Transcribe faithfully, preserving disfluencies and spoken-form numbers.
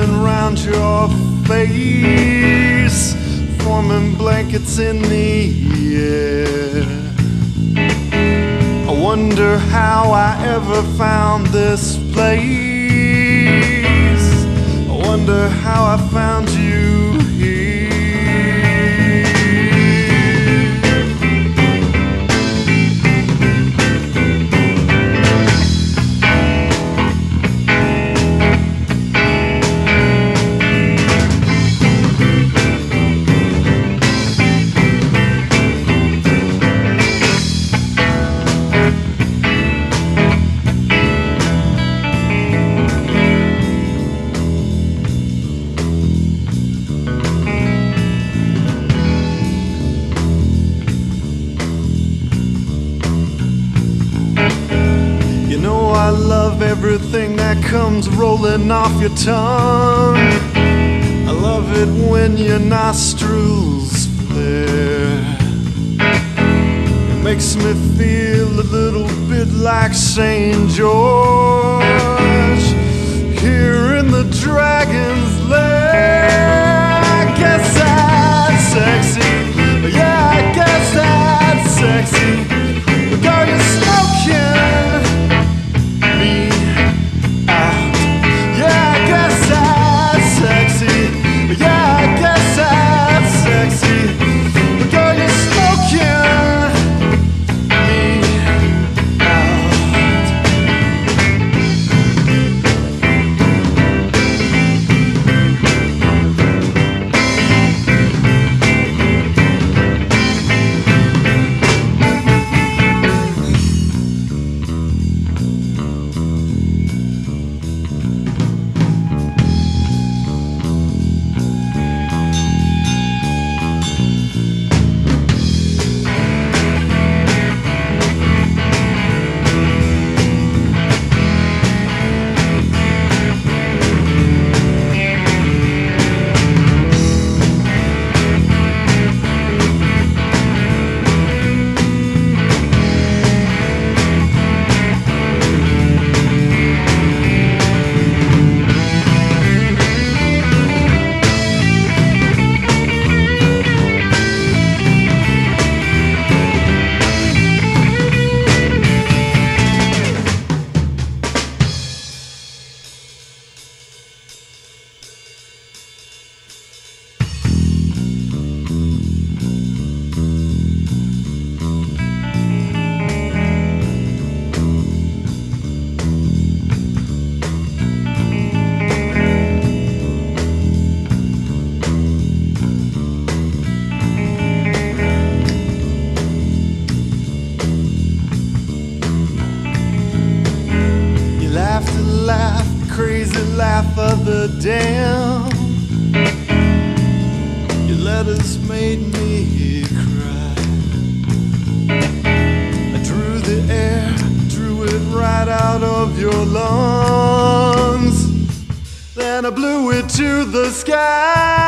wrapping round your face, forming blankets in the air. I wonder how I ever found this place. I wonder how I found you here. I love everything that comes rolling off your tongue. I love it when your nostrils flare. It makes me feel a little bit like Saint George here in the dragon's lair. I guess that's sexy. Yeah, I guess that's sexy. But girl, you're smoking laugh, crazy laugh of the damned. Your letters made me cry. I drew the air, drew it right out of your lungs. Then I blew it to the sky.